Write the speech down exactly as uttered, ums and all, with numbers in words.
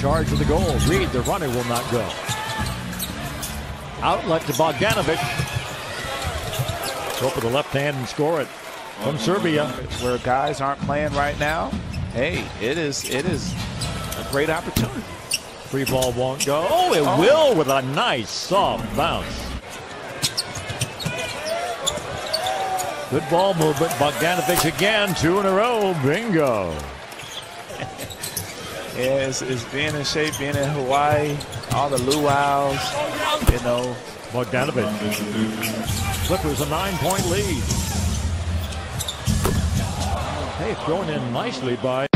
charge of the goal. Reed, the runner, will not go. Outlet to Bogdanovic. Go for the left hand and score it from Serbia. Where guys aren't playing right now, hey, it is it is a great opportunity. Free ball won't go. Oh, it oh. will with a nice soft bounce. Good ball movement. Bogdanovic again, two in a row. Bingo. Yeah, it's, it's being in shape, being in Hawaii, all the luau's, you know. Bogdanovic. Clippers a nine-point lead. Hey, thrown in nicely by